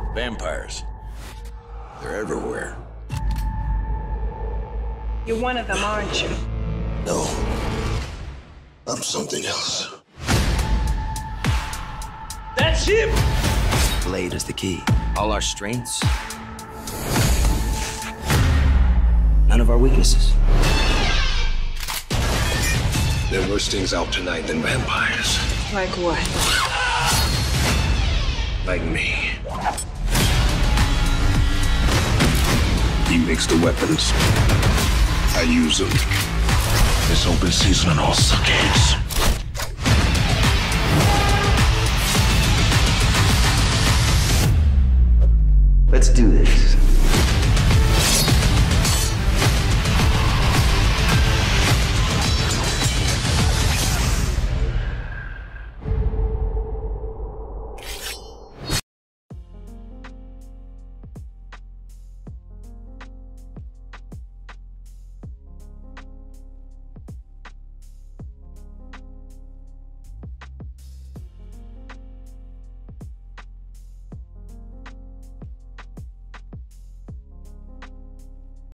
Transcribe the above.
Vampires. They're everywhere. You're one of them, aren't you? No. I'm something else. That's him! Blade is the key. All our strengths. None of our weaknesses. There are worse things out tonight than vampires. Like what? Like me. He makes the weapons. I use them. It's open season on all suckheads. Let's do this.